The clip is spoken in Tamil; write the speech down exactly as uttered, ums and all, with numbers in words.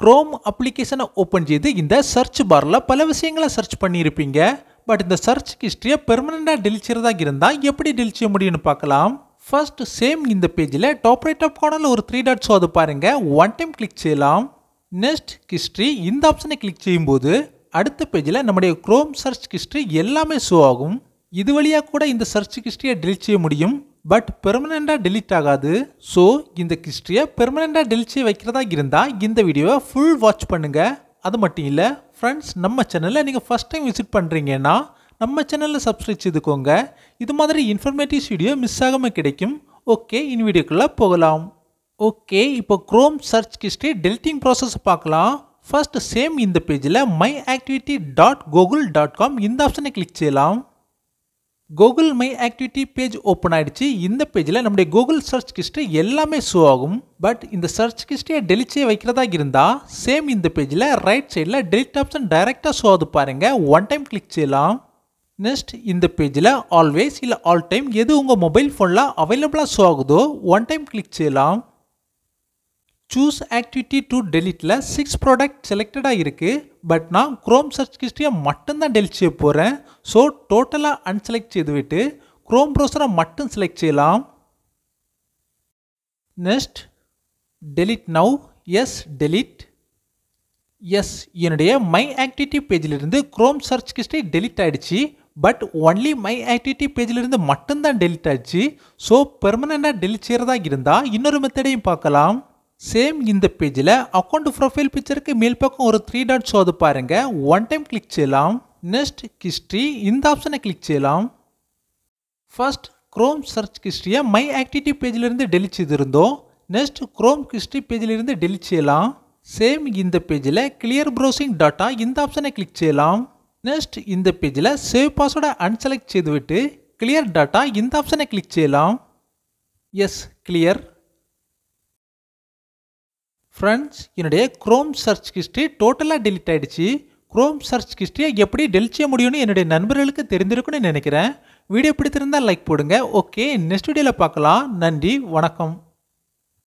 Chrome application open செய்து இந்த search barல பல விஷயங்களை search பண்ணியிருப்பீங்க. பட் இந்த search history permanent-ஆ delete செய்யறதா இருந்தா எப்படி delete செய்ய முடியும்னு பார்க்கலாம். First same இந்த பேஜ்ல top right up cornerல ஒரு three dots அது பாருங்க. One time click செய்யலாம். Next history இந்த ஆப்ஷனை கிளிக் செய்யும்போது அடுத்த பேஜ்ல நம்முடைய Chrome search history எல்லாமே ஷோ ஆகும். இது வழியா கூட இந்த search history-யை delete செய்ய முடியும். பட் பெர்மனண்டா delete ஆகாது. சோ இந்த ஹிஸ்டரியை பெர்மனண்டா delete செய்ய வைக்கிறதா இருந்தா இந்த வீடியோவை ஃபுல் வாட்ச் பண்ணுங்க. அது மட்டும் இல்ல फ्रेंड्स நம்ம சேனலை நீங்க ஃபர்ஸ்ட் டைம் விசிட் பண்றீங்கன்னா நம்ம சேனலை சப்ஸ்கிரைப் செய்துக்கோங்க. இது மாதிரி இன்ஃபர்மேட்டிவ் வீடியோ மிஸ் ஆகாம கிடைக்கும். ஓகே இந்த வீடியோக்குள்ள போகலாம். ஓகே இப்போ Chrome search history deleting process பார்க்கலாம். ஃபர்ஸ்ட் சேம் இந்த பேஜ்ல my activity dot google dot com இந்த ஆப்ஷனை கிளிக் செய்யலாம். Google My Activity page open ஆயிடுச்சு. இந்த பேஜ்ல நம்முடைய Google search history எல்லாமே ஷோ ஆகும். பட் இந்த search history-யை delete செய்ய வைக்கிறதா இருந்தா சேம் இந்த பேஜ்ல ரைட் சைடுல delete ஆப்ஷன் டைரக்டா ஷோ ஆகுது பாருங்க. ஒன் டைம் கிளிக் செய்யலாம். நெக்ஸ்ட் இந்த பேஜ்ல ஆல்வேஸ் இல்ல ஆல் டைம் எது உங்க மொபைல் போன்ல அவைலபிளா ஷோ ஆகுதோ ஒன் டைம் கிளிக் செய்யலாம். Choose activity to deleteல six product selected-ஆ இருக்கு. பட் நான் Chrome search history-யை மட்டும் தான் delete செய்ய போறேன். சோ டோட்டலா unselect செய்துவிட்டு Chrome browser-ஐ மட்டும் select செய்யலாம். Next delete now. Yes delete. Yes என்னுடைய my activity பேஜ்ல இருந்து Chrome search history delete ஆயிடுச்சு. பட் only my activity பேஜ்ல இருந்து மட்டும் தான் delete ஆயிடுச்சு. சோ பெர்மனண்டா delete செய்யறதா இருந்தா இன்னொரு மெத்தடையும் பார்க்கலாம். சேம் இந்த பேஜ்ல அக்கவுண்ட் ப்ரொஃபைல் பிக்சருக்கு மேல் பக்கம் ஒரு three dots அது பாருங்க. ஒன் டைம் கிளிக் செய்யலாம். நெக்ஸ்ட் ஹிஸ்டரி இந்த ஆப்ஷனை கிளிக் செய்யலாம். ஃபர்ஸ்ட் Chrome search history-யை my activity பேஜ்ல இருந்து delete செய்திருந்தோம். நெக்ஸ்ட் Chrome history பேஜ்ல இருந்து delete செய்யலாம். சேம் இந்த பேஜ்ல clear browsing data இந்த ஆப்ஷனை கிளிக் செய்யலாம். நெக்ஸ்ட் இந்த பேஜ்ல சேவ் பாஸ்வேர்டை unselect செய்துவிட்டு clear data இந்த ஆப்ஷனை கிளிக் செய்யலாம். Yes clear. Friends என்னுடைய Chrome search history டோட்டலா delete ஆயிடுச்சு. Chrome search history-யை எப்படி delete செய்ய முடியும்னு என்னுடைய நண்பர்களுக்கு தெரிந்திருக்கும்னு நினைக்கிறேன். வீடியோ பிடித்திருந்தா லைக் போடுங்க. ஓகே நெக்ஸ்ட் வீடியோல பார்க்கலாம். நன்றி வணக்கம்.